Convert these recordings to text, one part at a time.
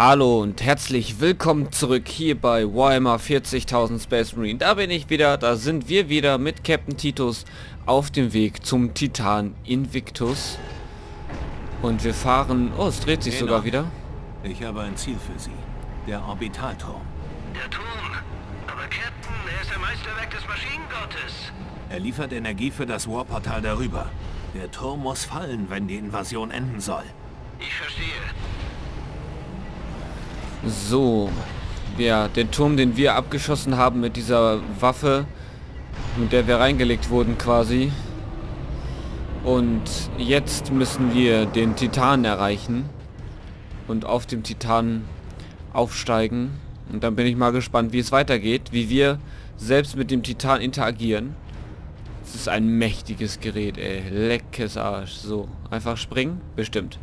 Hallo und herzlich willkommen zurück hier bei Warhammer 40.000 Space Marine. Da bin ich wieder, da sind wir wieder mit Captain Titus auf dem Weg zum Titan Invictus. Und wir fahren... Oh, es dreht sich sogar wieder. Ich habe ein Ziel für Sie. Der Orbitalturm. Der Turm. Aber Captain, er ist ein Meisterwerk des Maschinengottes. Er liefert Energie für das Warportal darüber. Der Turm muss fallen, wenn die Invasion enden soll. Ich verstehe. So, ja, den Turm, den wir abgeschossen haben mit dieser Waffe, mit der wir reingelegt wurden quasi. Und jetzt müssen wir den Titan erreichen und auf dem Titan aufsteigen. Und dann bin ich mal gespannt, wie es weitergeht, wie wir selbst mit dem Titan interagieren. Es ist ein mächtiges Gerät, ey. Leckes Arsch. So, einfach springen? Bestimmt.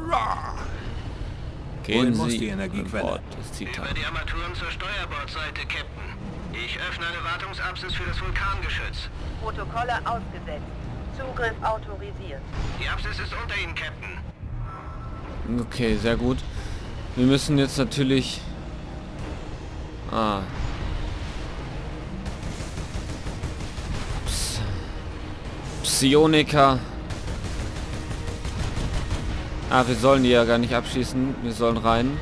Gehen Wohin muss Sie die Energiequelle? an Bord des Titan. Über die Armaturen zur Steuerbordseite, Captain. Ich öffne eine Wartungsapsis für das Vulkangeschütz. Protokolle ausgesetzt. Zugriff autorisiert. Die Apsis ist unter Ihnen, Captain. Okay, sehr gut. Wir müssen jetzt natürlich... Psioniker. Wir sollen die ja gar nicht abschießen. Wir sollen rein.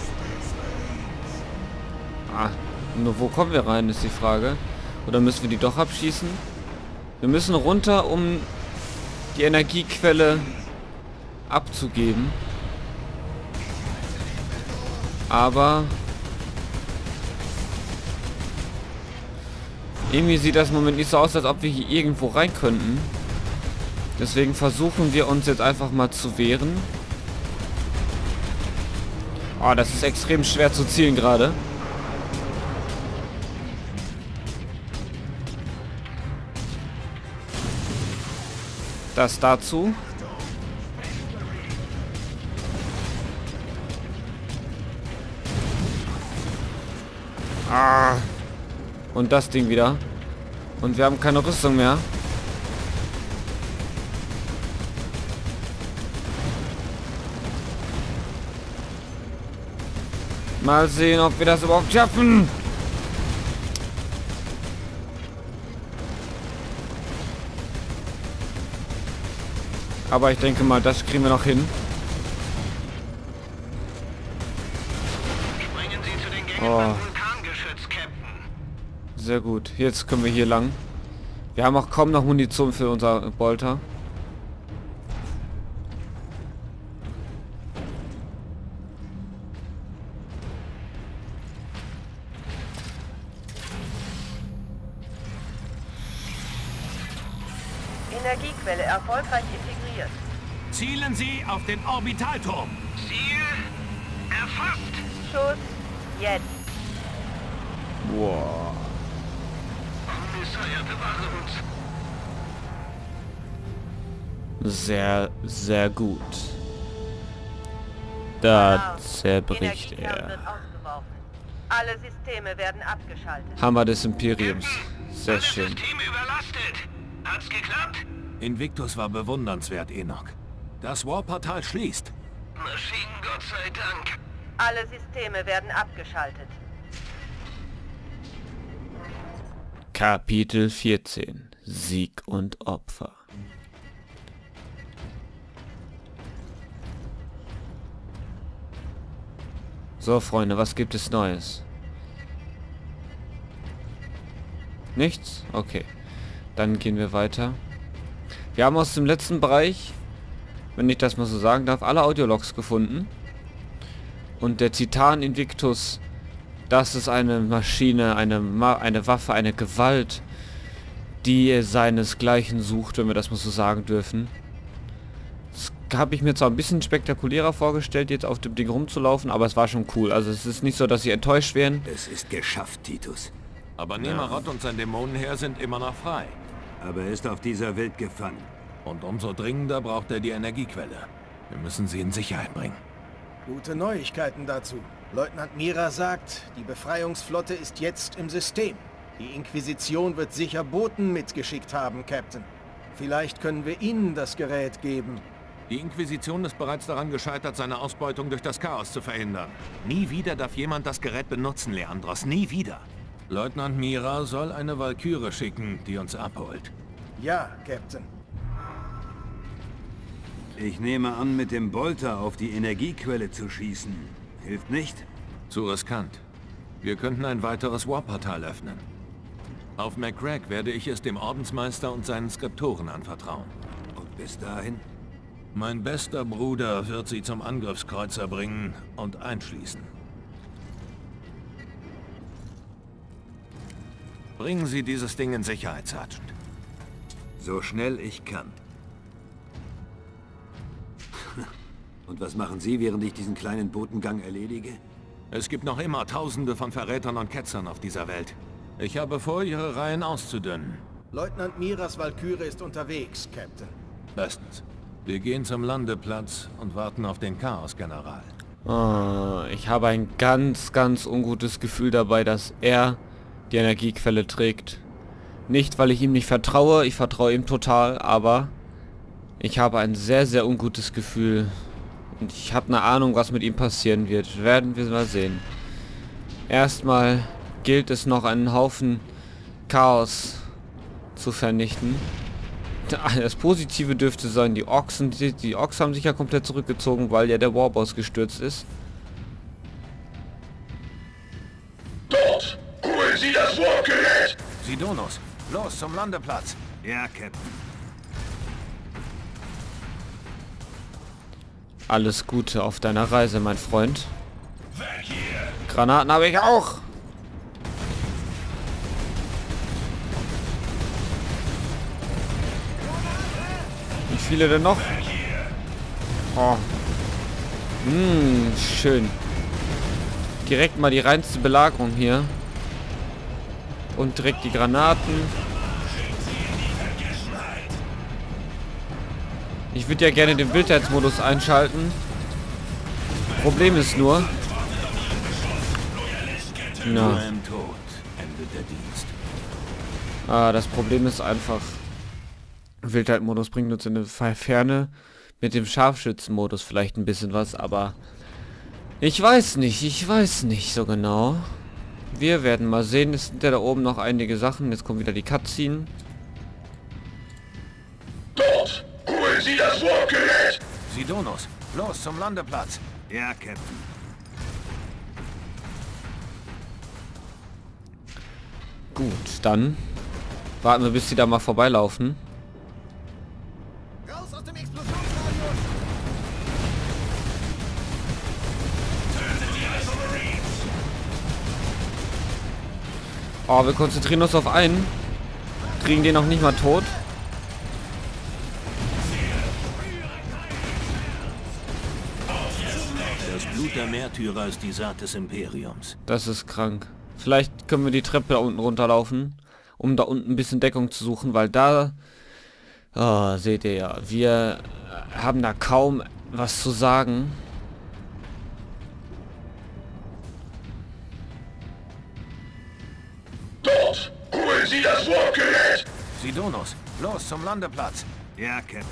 Nur wo kommen wir rein, ist die Frage. Oder müssen wir die doch abschießen? Wir müssen runter, um die Energiequelle abzugeben. Aber... irgendwie sieht das im Moment nicht so aus, als ob wir hier irgendwo rein könnten. Deswegen versuchen wir uns jetzt einfach mal zu wehren. Oh, das ist extrem schwer zu zielen gerade. Das dazu. Und das Ding wieder. Und wir haben keine Rüstung mehr. Mal sehen, ob wir das überhaupt schaffen. Aber ich denke mal, das kriegen wir noch hin. Springen Sie zu den Gängen beim Vulkangeschütz, Captain. Sehr gut. Jetzt können wir hier lang. Wir haben auch kaum noch Munition für unser Bolter. Energiequelle erfolgreich integriert. Zielen Sie auf den Orbitalturm. Ziel erfasst. Schuss jetzt. Wow. Messiah, bewahre uns. Sehr, sehr gut. Da zerbricht Energiekern wird er. ausgeworfen. Alle Systeme werden abgeschaltet. Hammer des Imperiums. Sehr Alle schön. Systeme überlastet. Hat's geklappt? Invictus war bewundernswert, Enoch. Das Warportal schließt. Maschinengott sei Dank. Alle Systeme werden abgeschaltet. Kapitel 14. Sieg und Opfer. So, Freunde, was gibt es Neues? Nichts? Okay. Dann gehen wir weiter. Wir haben aus dem letzten Bereich, wenn ich das mal so sagen darf, alle Audiologs gefunden. Und der Titan Invictus, das ist eine Maschine, eine Waffe, eine Gewalt, die seinesgleichen sucht, wenn wir das mal so sagen dürfen. Das habe ich mir zwar ein bisschen spektakulärer vorgestellt, jetzt auf dem Ding rumzulaufen, aber es war schon cool. Also es ist nicht so, dass sie enttäuscht werden. Es ist geschafft, Titus. Aber Nemarot und sein Dämonenheer sind immer noch frei. Aber er ist auf dieser Welt gefangen. Und umso dringender braucht er die Energiequelle. Wir müssen sie in Sicherheit bringen. Gute Neuigkeiten dazu. Leutnant Mira sagt, die Befreiungsflotte ist jetzt im System. Die Inquisition wird sicher Boten mitgeschickt haben, Captain. Vielleicht können wir Ihnen das Gerät geben. Die Inquisition ist bereits daran gescheitert, seine Ausbeutung durch das Chaos zu verhindern. Nie wieder darf jemand das Gerät benutzen, Leandros. Nie wieder. Leutnant Mira soll eine Walküre schicken, die uns abholt. Ja, Captain. Ich nehme an, mit dem Bolter auf die Energiequelle zu schießen. Hilft nicht? Zu riskant. Wir könnten ein weiteres Warportal öffnen. Auf McCrack werde ich es dem Ordensmeister und seinen Skriptoren anvertrauen. Und bis dahin? Mein bester Bruder wird sie zum Angriffskreuzer bringen und einschließen. Bringen Sie dieses Ding in Sicherheit, Sergeant. So schnell ich kann. Und was machen Sie, während ich diesen kleinen Botengang erledige? Es gibt noch immer Tausende von Verrätern und Ketzern auf dieser Welt. Ich habe vor, Ihre Reihen auszudünnen. Leutnant Miras Walküre ist unterwegs, Captain. Bestens. Wir gehen zum Landeplatz und warten auf den Chaos-General. Oh, ich habe ein ganz, ganz ungutes Gefühl dabei, dass er die Energiequelle trägt. Nicht, weil ich ihm nicht vertraue, ich vertraue ihm total, aber ich habe ein sehr, sehr ungutes Gefühl. Und ich habe eine Ahnung, was mit ihm passieren wird. Werden wir mal sehen. Erstmal gilt es noch, einen Haufen Chaos zu vernichten. Das Positive dürfte sein, die Orks haben sich ja komplett zurückgezogen, weil ja der Warboss gestürzt ist. Dort! Holen Sie das Warp-Gerät! Sidonos, los zum Landeplatz! Ja, Captain. Alles Gute auf deiner Reise, mein Freund. Granaten habe ich auch! Wie viele denn noch? Oh. Schön. Direkt mal die reinste Belagerung hier. Und direkt die Granaten. Ich würde ja gerne den Wildheitsmodus einschalten. Problem ist nur... Na. Das Problem ist einfach... Wildheitsmodus bringt uns in eine Ferne. Mit dem Scharfschützenmodus vielleicht ein bisschen was, aber... Ich weiß nicht so genau. Wir werden mal sehen. Es sind ja da oben noch einige Sachen. Jetzt kommt wieder die Cutscene. Dort! Holen Sie das Warp-Gerät! Sidonos, los zum Landeplatz! Ja, Captain. Gut, dann warten wir, bis sie da mal vorbeilaufen. Raus aus dem Explosionsradius! Oh, wir konzentrieren uns auf einen. Kriegen den noch nicht mal tot. Das Blut der Märtyrer ist die Saat des Imperiums. Das ist krank. Vielleicht können wir die Treppe da unten runterlaufen, um da unten ein bisschen Deckung zu suchen, weil da... Oh, seht ihr ja, wir haben da kaum was zu sagen. Dort! Holen Sie das Warp-Gerät! Sidonos, los zum Landeplatz! Ja, Captain.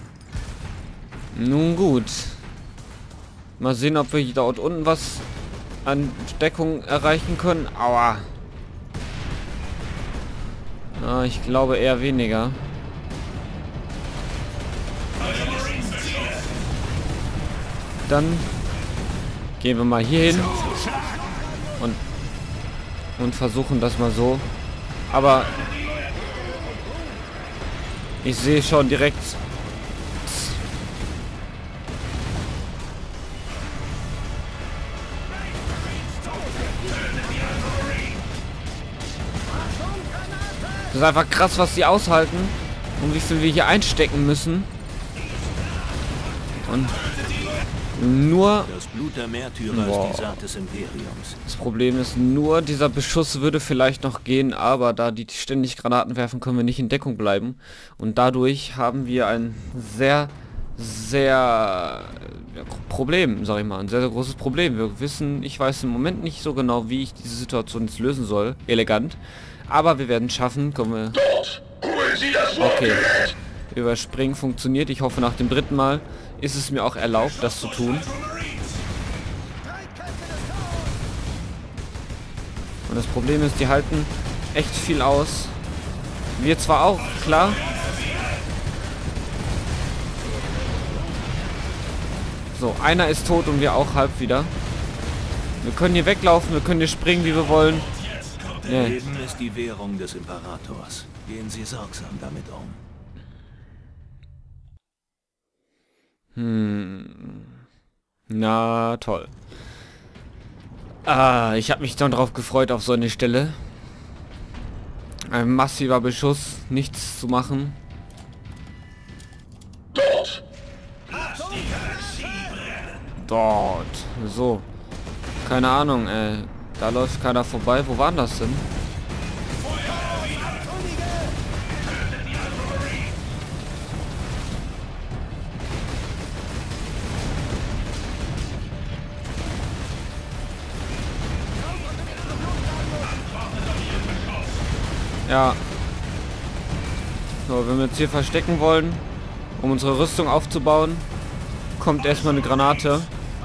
Nun gut. Mal sehen, ob wir dort unten was an Deckung erreichen können. Aua. Ich glaube eher weniger. Dann gehen wir mal hier hin und versuchen das mal so. Aber ich sehe schon direkt... Das ist einfach krass, was sie aushalten und wie viel wir hier einstecken müssen. Und nur... Das Blut der Märtyrer ist die Saat des Imperiums. Das Problem ist nur, dieser Beschuss würde vielleicht noch gehen, aber da die ständig Granaten werfen, können wir nicht in Deckung bleiben. Und dadurch haben wir ein sehr Problem, sag ich mal. Ein sehr, sehr großes Problem. Wir wissen, ich weiß im Moment nicht so genau, wie ich diese Situation jetzt lösen soll. Elegant. Aber wir werden es schaffen. Kommen wir... Dort! Holen Sie das Okay. Warp-Gerät! Überspringen funktioniert. Ich hoffe nach dem dritten Mal. ist es mir auch erlaubt, das zu tun. Und das Problem ist, die halten echt viel aus. Wir zwar auch, klar. So, einer ist tot und wir auch halb wieder. Wir können hier weglaufen, wir können hier springen, wie wir wollen. Nee. Leben ist die Währung des Imperators. Gehen Sie sorgsam damit um. Na, toll. Ich habe mich dann drauf gefreut auf so eine Stelle. Ein massiver Beschuss, nichts zu machen. Dort! Dort. So. Keine Ahnung, da läuft keiner vorbei. Wo waren das denn? Ja. So, wenn wir uns hier verstecken wollen, um unsere Rüstung aufzubauen, kommt erstmal eine Granate.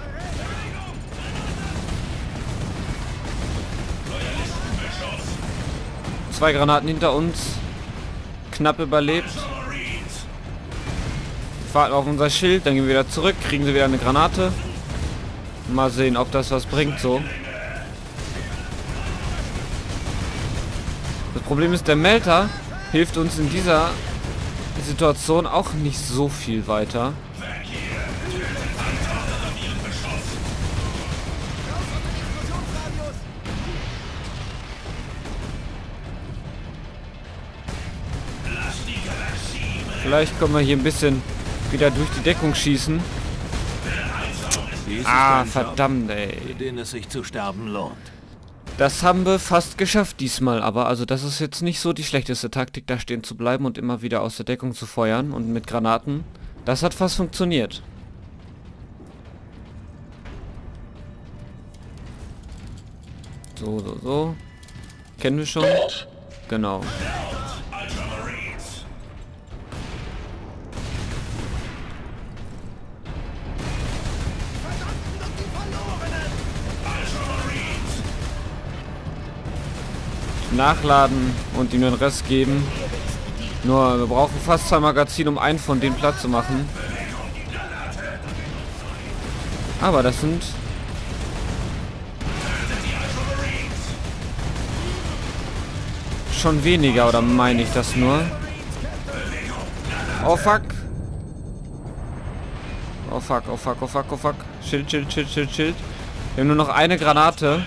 Zwei Granaten hinter uns. Knapp überlebt. Warten auf unser Schild, dann gehen wir wieder zurück, kriegen sie wieder eine Granate. Mal sehen, ob das was bringt so. Das Problem ist, der Melter hilft uns in dieser Situation auch nicht so viel weiter. Vielleicht können wir hier ein bisschen wieder durch die Deckung schießen. Verdammt, ey. Für den es sich zu sterben lohnt. Das haben wir fast geschafft diesmal, aber also das ist jetzt nicht so die schlechteste Taktik, da stehen zu bleiben und immer wieder aus der Deckung zu feuern und mit Granaten. Das hat fast funktioniert. So. Kennen wir schon? Genau. Nachladen und ihm den Rest geben. Nur wir brauchen fast 2 Magazine, um einen von denen platt zu machen. Aber das sind schon weniger, oder meine ich das nur? Oh fuck. Oh fuck, oh fuck, oh fuck, oh fuck. Schild. Wir haben nur noch eine Granate.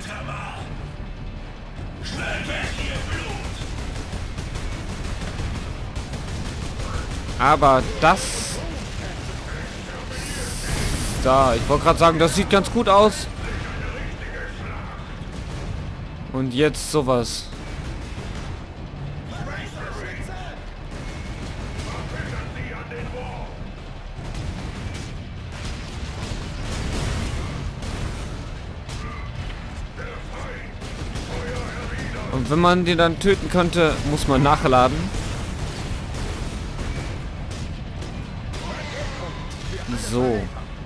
Aber das... Da, ich wollte gerade sagen, das sieht ganz gut aus. Und jetzt sowas. Und wenn man den dann töten könnte, muss man nachladen. So.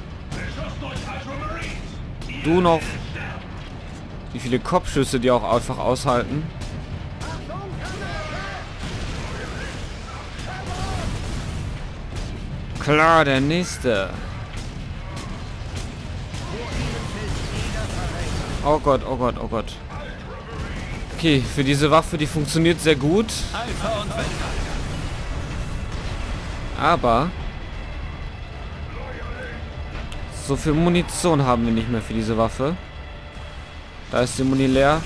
Du noch. Wie viele Kopfschüsse die auch einfach aushalten. Klar, der nächste. Oh Gott, oh Gott, oh Gott. Okay, für diese Waffe, die funktioniert sehr gut. Aber so viel Munition haben wir nicht mehr für diese Waffe. Da ist die Muni leer.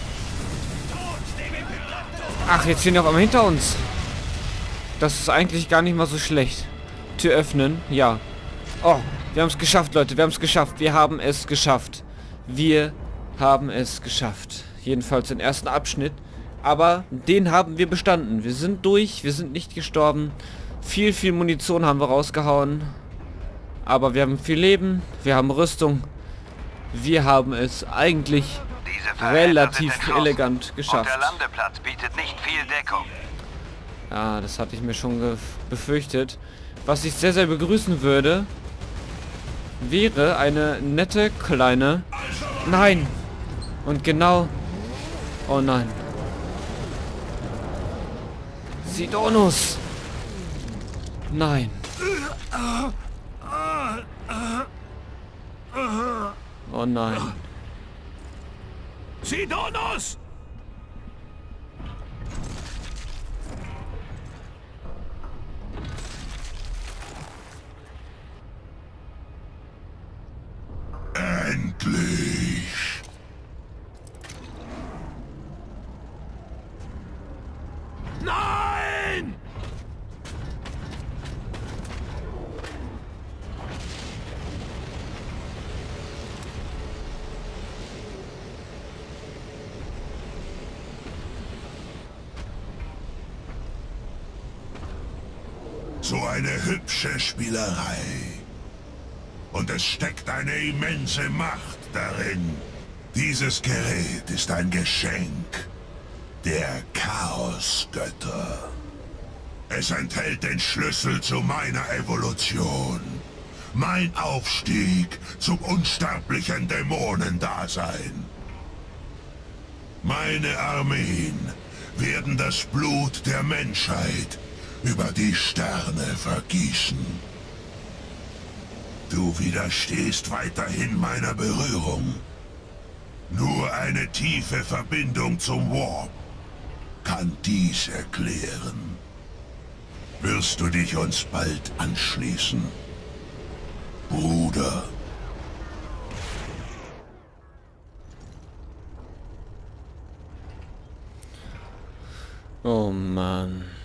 Ach, jetzt stehen die auf einmal hinter uns. Das ist eigentlich gar nicht mal so schlecht. Tür öffnen, ja. Oh, wir haben es geschafft, Leute. Wir haben es geschafft. Wir haben es geschafft. Wir haben es geschafft. Jedenfalls den ersten Abschnitt. Aber den haben wir bestanden. Wir sind durch. Wir sind nicht gestorben. Viel Munition haben wir rausgehauen. Aber wir haben viel Leben. Wir haben Rüstung. Wir haben es eigentlich relativ elegant geschafft. Und der Landeplatz bietet nicht viel Deckung. Ja, das hatte ich mir schon befürchtet. Was ich sehr, sehr begrüßen würde, wäre eine nette kleine... Nein! Und genau... Oh nein. Sidonus! Nein. Oh nein. Sidonus! Endlich! Nein! So eine hübsche Spielerei. Und es steckt eine immense Macht darin. Dieses Gerät ist ein Geschenk der Chaosgötter. Es enthält den Schlüssel zu meiner Evolution. Mein Aufstieg zum unsterblichen Dämonendasein. Meine Armeen werden das Blut der Menschheit über die Sterne vergießen. Du widerstehst weiterhin meiner Berührung. Nur eine tiefe Verbindung zum Warp kann dies erklären. Wirst du dich uns bald anschließen, Bruder? Oh Mann.